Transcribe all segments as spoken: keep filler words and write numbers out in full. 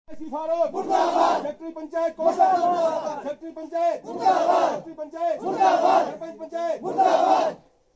फारूक मुर्दाबाद, सेक्रेटरी पंचायत मुर्दाबाद, सेक्रेटरी पंचायत मुर्दाबाद, सेक्रेटरी पंचायत मुर्दाबाद, सरपंच पंचायत मुर्दाबाद,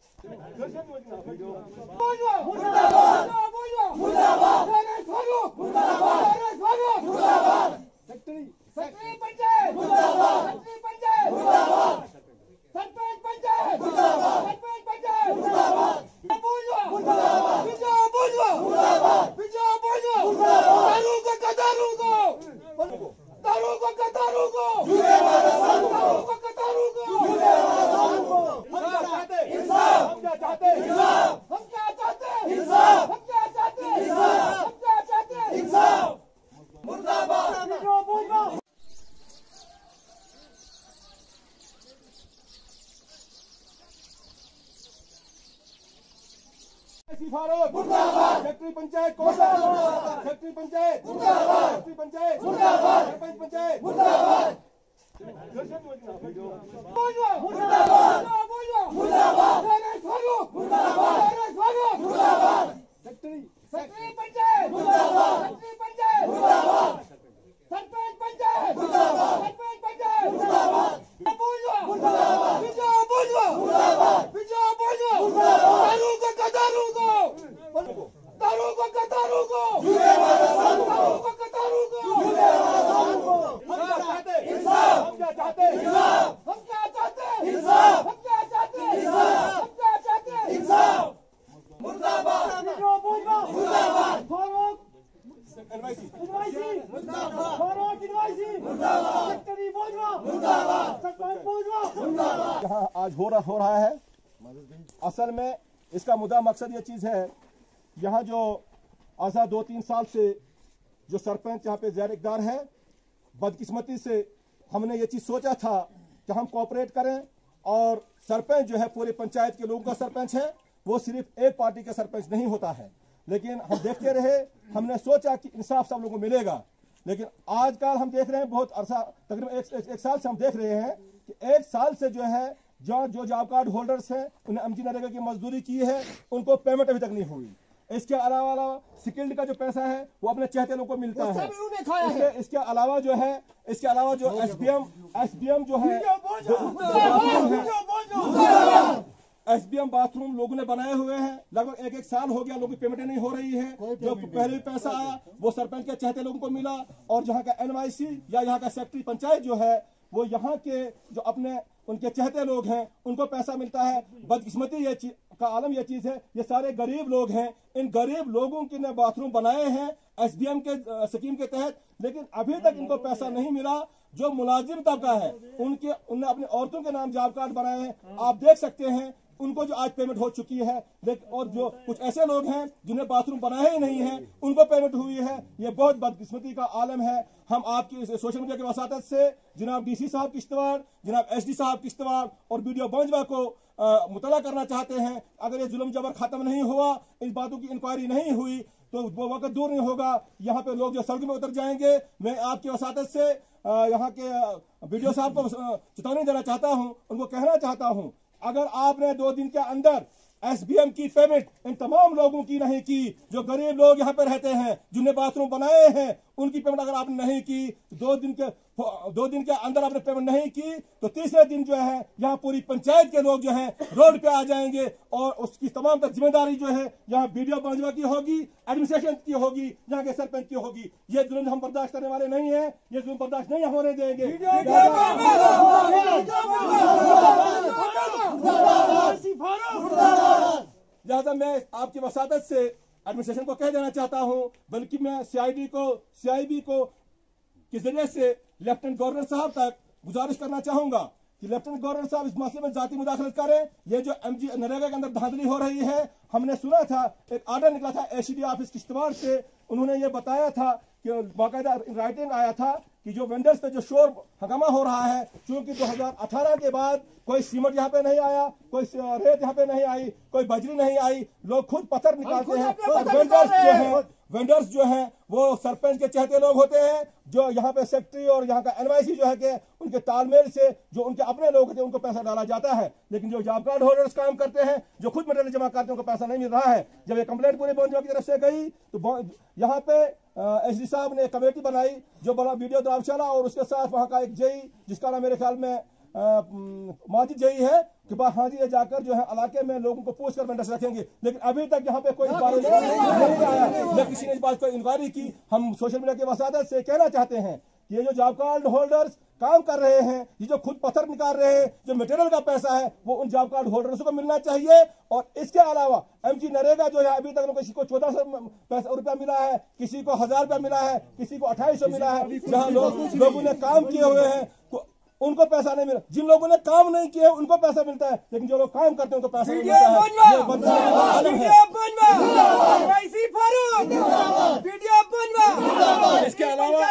मुर्दाबाद, मुर्दाबाद, फारूक मुर्दाबाद, फारूक मुर्दाबाद, सेक्रेटरी सेक्रेटरी पंचायत मुर्दाबाद, सेक्रेटरी पंचायत मुर्दाबाद, सरपंच पंचायत मुर्दाबाद, सरपंच पंचायत मुर्दाबाद, मुर्दाबाद, विजय बोलवा मुर्दाबाद, विजय बोलवा मुर्दाबाद, दारू को कतारू को दारू को कतारू को जुए वाला दारू को कतारू को जुए वाला दारू को हम क्या चाहते इंसाफ, हम क्या चाहते इंसाफ, हम क्या चाहते इंसाफ, हम क्या चाहते इंसाफ, हम क्या चाहते इंसाफ, मुर्दाबाद, विजय बोलवा। फारूक मुर्दाबाद, सेक्रेटरी पंचायत मुर्दाबाद, सेक्रेटरी पंचायत मुर्दाबाद, सेक्रेटरी पंचायत मुर्दाबाद, सरपंच पंचायत मुर्दाबाद, मुर्दाबाद, मुर्दाबाद, फारूक मुर्दाबाद, फारूक मुर्दाबाद, सेक्रेटरी सेक्रेटरी पंचायत मुर्दाबाद, सेक्रेटरी पंचायत मुर्दाबाद, सरपंच पंचायत मुर्दाबाद, सरपंच पंचायत मुर्दाबाद, मुर्दाबाद, विजय बोलवा मुर्दाबाद, विजय बोलवा मुर्दाबाद, दारू को कतारू को दारू को कतारू को जुए वाला दारू को कतारू को जुए वाला दारू को हम क्या चाहते इंसाफ, हम क्या चाहते इंसाफ, हम क्या चाहते इंसाफ, हम क्या चाहते इंसाफ, हम क्या चाहते इंसाफ, मुर्दाबाद, मुर्दाबाद, फारूक एडवाइसी मुर्दाबाद, फारूक एडवाइसी मुर्दाबाद, सेक्रेटरी बोलवा मुर्दाबाद, सरपंच बोलवा मुर्दाबाद। यहाँ आज हो रहा हो रहा है, असल में इसका मुद्दा मकसद ये चीज है, यहाँ जो आजा दो तीन साल से जो सरपंच यहाँ पे ज़ैर इक़्तिदार है, बदकिस्मती से हमने ये चीज सोचा था कि हम कोऑपरेट करें और सरपंच जो है पूरे पंचायत के लोगों का सरपंच है, वो सिर्फ एक पार्टी का सरपंच नहीं होता है। लेकिन हम देखते रहे, हमने सोचा कि इंसाफ सब लोगों को मिलेगा, लेकिन आजकल हम देख रहे हैं बहुत अरसा तकरीबन एक, एक, एक साल से हम देख रहे हैं कि एक साल से जो है जो जो जॉब कार्ड होल्डर्स हैं उन्हें एमजी नरेगा की मजदूरी की है, उनको पेमेंट अभी तक नहीं हुई। इसके अलावा अलावा स्किल्ड का जो पैसा है वो अपने चाहते लोगों को मिलता है। इसके, इसके अलावा जो है इसके अलावा जो एसबीएम एसबीएम जो है एसबीएम बाथरूम लोगों ने बनाए हुए हैं, लगभग एक एक साल हो गया, लोगों की पेमेंट नहीं हो रही है। जो पहले पैसा आया वो सरपंच के चाहते लोगों को मिला, और जहाँ का एनवाईसी या यहाँ का सेक्रेटरी पंचायत जो है वो यहाँ के जो अपने उनके चाहते लोग हैं उनको पैसा मिलता है। बदकिस्मती ये का आलम ये चीज है, ये सारे गरीब लोग हैं, इन गरीब लोगों के ने बाथरूम बनाए हैं एसडीएम के स्कीम के तहत, लेकिन अभी तक इनको पैसा नहीं मिला। जो मुलाजिम तबका है उनके उन्हें अपनी औरतों के नाम जॉब कार्ड बनाए हैं, आप देख सकते हैं उनको जो आज पेमेंट हो चुकी है, और जो कुछ ऐसे लोग हैं जिन्हें बाथरूम बनाए ही नहीं है उनको पेमेंट हुई है। ये बहुत बदकिस्मती का आलम है। हम आपकी सोशल मीडिया के वसातत से जनाब डीसी साहब किश्तवाड़, जनाब एसडी साहब किश्तवाड़ और वीडियो बंजवा को मुतला करना चाहते हैं। अगर ये जुल्म जबर खत्म नहीं हुआ, इन बातों की इंक्वायरी नहीं हुई, तो वो वक्त दूर नहीं होगा, यहाँ पे लोग जो सड़क में उतर जाएंगे। मैं आपकी वसातत से यहाँ के वीडियो साहब को चेतावनी देना चाहता हूँ, उनको कहना चाहता हूँ, अगर आपने दो दिन के अंदर एसबीएम की पेमेंट इन तमाम लोगों की नहीं की, जो गरीब लोग यहाँ पे रहते हैं जिन्हें बाथरूम बनाए हैं उनकी पेमेंट अगर आपने नहीं की, दो दिन के दो दिन के अंदर आपने पेमेंट नहीं की, तो तीसरे दिन जो है यहाँ पूरी पंचायत के लोग जो हैं रोड पे आ जाएंगे, और उसकी तमाम तक जिम्मेदारी जो है यहाँ वीडियो बंजवा की होगी, एडमिनिस्ट्रेशन की होगी, यहाँ के सरपंच की होगी। ये जुल्म हम बर्दाश्त करने वाले नहीं है, ये जुल्म बर्दाश्त नहीं होने देंगे। लिहाजा मैं आपकी वसातत से एडमिनिस्ट्रेशन को कह देना चाहता हूं, बल्कि मैं सीआईडी को सीआईबी को के जरिए से लेफ्टिनेंट गवर्नर साहब तक गुजारिश करना चाहूंगा कि लेफ्टिनेंट गवर्नर साहब इस मसले में जाती मुदाखलत करें। ये जो एमजी नरेगा के अंदर धांधली हो रही है, हमने सुना था एक आर्डर निकला था एसीडी ऑफिस किश्तवाड़ से, उन्होंने ये बताया था कि बाकायदा राइटिंग आया था कि जो वेंडर्स पे जो शोर हंगामा हो रहा है, क्योंकि दो हज़ार अठारह के बाद कोई सीमेंट यहाँ पे नहीं आया, कोई रेत यहाँ पे नहीं आई, कोई बजरी नहीं आई, लोग खुद पत्थर निकालते हैं और वेंडर्स जो है वेंडर्स जो हैं वो सरपंच के चहते लोग होते हैं, जो यहाँ पे सेक्रेटरी और यहाँ का एनवाईसी जो है कि उनके तालमेल से जो उनके अपने लोग होते हैं उनको पैसा डाला जाता है। लेकिन जो जॉब कार्ड होल्डर्स काम करते हैं, जो खुद मटेरियल जमा करते हैं, उनको पैसा नहीं मिल रहा है। जब ये कंप्लेंट पूरे बोंजवा की तरफ से गई तो यहाँ पे एस डी साहब ने कमेटी बनाई जो बड़ा वीडियो द्राव चला, और उसके साथ वहाँ का एक जेई जिसका नाम मेरे ख्याल में माजिद जेई है कि हाँ जी ये जाकर जो है इलाके में लोगों को पूछ कर वेंडर्स रखेंगे। लेकिन अभी तक यहाँ पे कोई इंक्वायरी नहीं आया, न किसी ने इस बात को इंक्वायरी की। हम सोशल मीडिया की वसादत से कहना चाहते हैं कि ये जो जॉब कार्ड होल्डर्स काम कर रहे हैं, ये जो खुद पत्थर निकाल रहे हैं, जो मटेरियल का पैसा है वो उन जॉब कार्ड होल्डर्स को मिलना चाहिए। और इसके अलावा एमजी नरेगा जो है अभी तक किसी को चौदह सौ पैसा रुपया मिला है, किसी को हजार रुपया मिला है, किसी को अट्ठाईस सौ मिला है। जहाँ लोग लोगों ने काम किए हुए हैं उनको पैसा नहीं मिला, जिन लोगों ने काम नहीं किया उनको पैसा मिलता है, लेकिन जो लोग काम करते हैं उनको पैसा नहीं मिलता है। इसके अलावा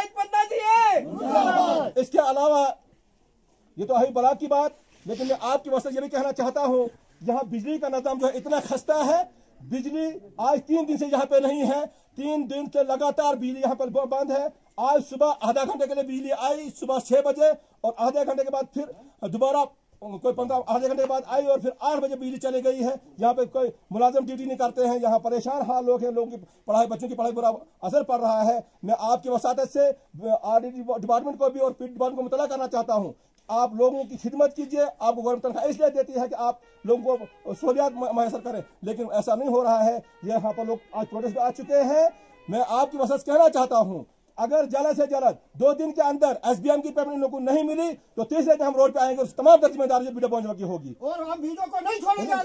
इसके अलावा ये तो है बला की बात, लेकिन मैं आपकी वजह से ये भी कहना चाहता हूँ, यहाँ बिजली का निजाम जो है इतना खस्ता है। बिजली आज तीन दिन से यहाँ पे नहीं है, तीन दिन से लगातार बिजली यहाँ पर बंद है। आज सुबह आधा घंटे के लिए बिजली आई सुबह छह बजे, और आधे घंटे के बाद फिर दोबारा कोई पंद्रह आधे घंटे के बाद आई, और फिर आठ बजे बिजली चली गई है। यहाँ पे कोई मुलाजिम ड्यूटी नहीं करते हैं, यहाँ परेशान हाल लोग हैं, लोगों की पढ़ाई, बच्चों की पढ़ाई बुरा असर पड़ रहा है। मैं आपकी वसादत से आरडीडी डिपार्टमेंट को भी और पीट डिपार्टमेंट को मुतला करना चाहता हूँ, आप लोगों की खिदमत कीजिए। आपको गवर्नमेंट तनख्वाह इसलिए देती है कि आप लोगों को सहूलियात मैसर करें, लेकिन ऐसा नहीं हो रहा है। यहाँ पर लोग आज प्रोटेस्ट आ चुके हैं। मैं आपकी वजह से कहना चाहता हूँ, अगर जल्द से जल्द दो दिन के अंदर एसबीएम की पेमेंट लोगों को नहीं मिली तो तीसरे दिन हम रोड पे आएंगे, उस तमाम तर जिम्मेदारी वीडियो बोंजवा की होगी। और हम वीडियो को नहीं छोड़ेंगे।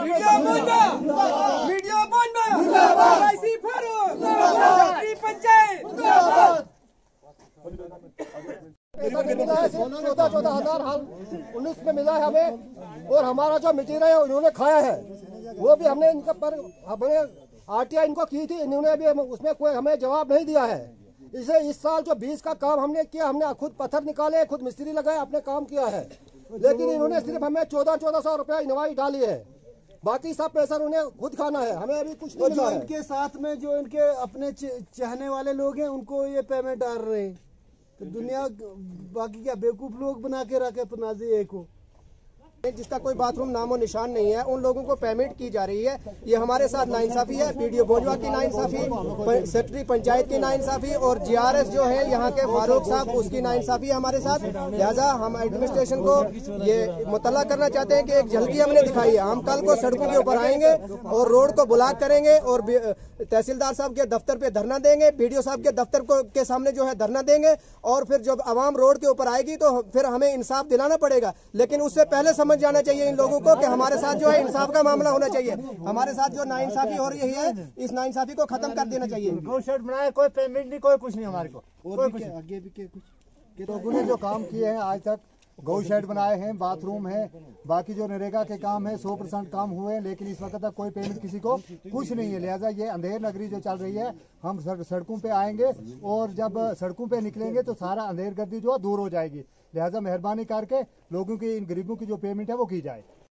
चौदह चौदह हजार हाल उन्नीस में मिला है हमें, और हमारा जो मटीरियल है उन्होंने खाया है, वो भी हमने इनका पर हमने आरटीआई इनको की थी, इन्होंने भी उसमें कोई हमें जवाब नहीं दिया है। इसे इस साल जो बीस का काम हमने किया, हमने खुद पत्थर निकाले, खुद मिस्त्री लगाए, अपने काम किया है, लेकिन इन्होंने सिर्फ हमें चौदह चौदह सौ रुपया इनवाई डाली है, बाकी सब पैसा उन्हें खुद खाना है, हमें अभी कुछ नहीं मिला है। इनके साथ में जो इनके अपने चाहने वाले लोग हैं उनको ये पेमेंट डाल रहे हैं, तो दुनिया बाकी क्या बेवकूफ लोग बना के रखे पनाजी को, जिसका कोई बाथरूम नामो निशान नहीं है, उन लोगों को पेमेंट की जा रही है। ये हमारे साथ नाइंसाफी है, पीडीओ बोंजवा की नाइंसाफी, सेक्रेटरी पंचायत की नाइंसाफी, और जीआरएस जो है यहाँ के फारूक साहब उसकी नाइंसाफी है हमारे साथ। लिहाजा हम एडमिनिस्ट्रेशन को ये मुतल्ला करना चाहते हैं कि एक झलकी हमने दिखाई है, हम कल को सड़कों के ऊपर आएंगे और रोड को ब्लॉक करेंगे, और तहसीलदार साहब के दफ्तर पे धरना देंगे, बीडीओ साहब के दफ्तर को के सामने जो है धरना देंगे, और फिर जब आवाम रोड के ऊपर आएगी तो फिर हमें इंसाफ दिलाना पड़ेगा। लेकिन उससे पहले समझ जाना चाहिए इन लोगों को कि हमारे साथ जो है इंसाफ का मामला होना चाहिए। हमारे साथ जो नाइंसाफी हो रही है, इस नाइंसाफी को खत्म कर देना चाहिए। गौ शेड बनाए, कोई पेमेंट नहीं, कोई कुछ नहीं हमारे को, कोई कुछ आगे भी के कुछ लोगों ने जो काम किए हैं आज तक, गौ शेड बनाए हैं, बाथरूम है, बाकी जो नरेगा के काम है सौ परसेंट काम हुए हैं, लेकिन इस वक्त तक कोई पेमेंट किसी को कुछ नहीं है। लिहाजा ये अंधेर नगरी जो चल रही है, हम सड़कों पे आएंगे, और जब सड़कों पे निकलेंगे तो सारा अंधेर गर्दी जो है दूर हो जाएगी। लिहाजा मेहरबानी करके लोगों की, इन गरीबों की जो पेमेंट है वो की जाए।